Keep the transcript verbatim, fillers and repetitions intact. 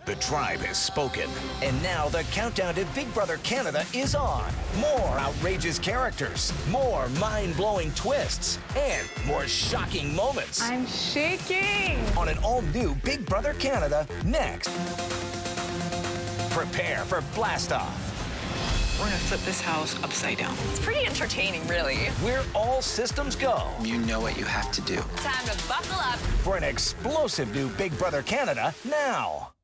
The tribe has spoken. And now the countdown to Big Brother Canada is on. More outrageous characters, more mind-blowing twists, and more shocking moments. I'm shaking. On an all-new Big Brother Canada next. Prepare for blast-off. We're gonna flip this house upside down. It's pretty entertaining, really. Where all systems go. You know what you have to do. Time to buckle up For an explosive new Big Brother Canada now.